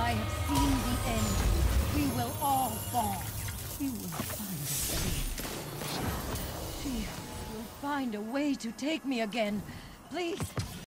I have seen the end. We will all fall. You will find a way. She will find a way to take me again. Please.